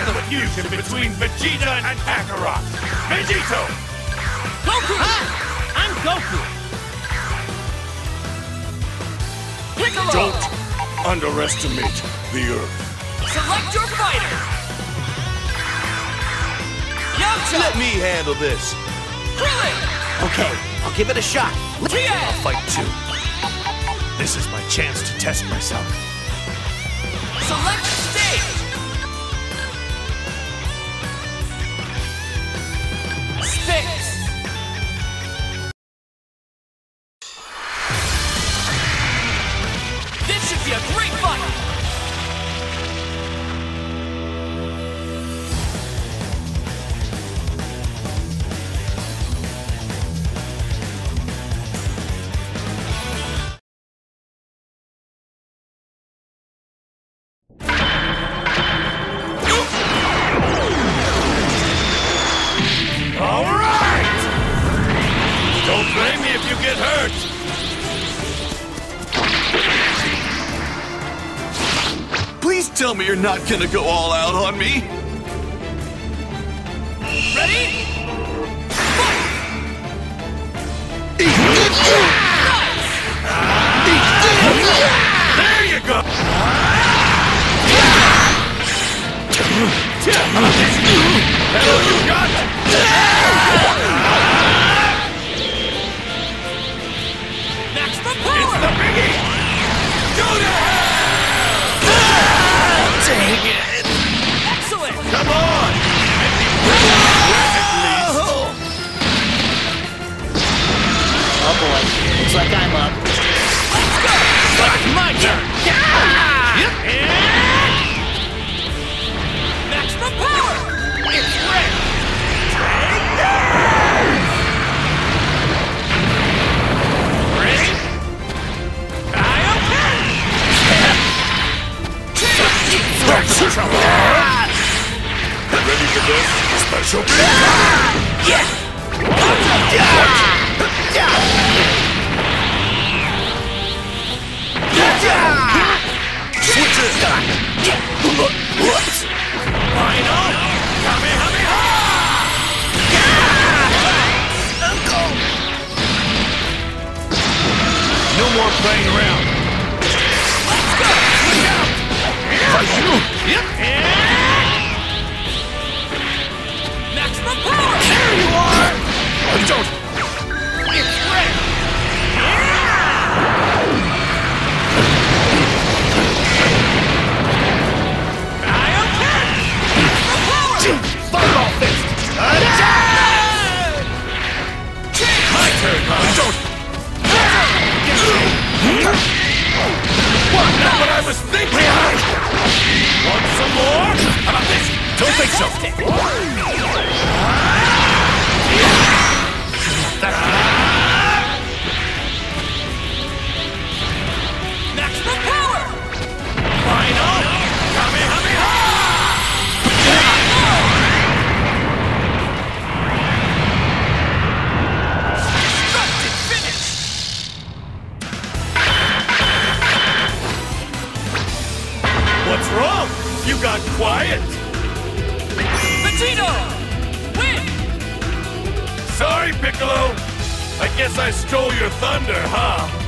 the fusion between Vegeta and Kakarot. Vegito! Goku! I'm Goku! Piccolo! Don't underestimate the Earth. Select your fighter! Yamcha! Let me handle this. Krillin! Okay, I'll give it a shot. Tien! I'll fight too. This is my chance to test myself. Select stage! Sphinx! This should be a great fight! All right! Don't blame me if you get hurt. Please tell me you're not gonna go all out on me. Ready? Fight! There you go! Hello, you got it! Maximum It's power! the biggie! Go to hell! Dang it! Excellent! Come on! Let me bring you at least. Oh boy, looks like I'm up. Let's go! It's my turn! Maximum power! It's ready! Ready? Kaioken! Ready for this? Special Final Kamehameha! No more playing around. Let's go! Look out! Yep. Maximum power! There you are! Don't. It's red. Kaioken! Fireball fist! Attack! My turn, huh? Don't! What? Not what I was thinking! Want some more? How about this? Don't think so! Maximum power! Final Kamehameha! Destructive finish! What's wrong? You got quiet? Vegito! Win! Sorry, Piccolo. I guess I stole your thunder, huh?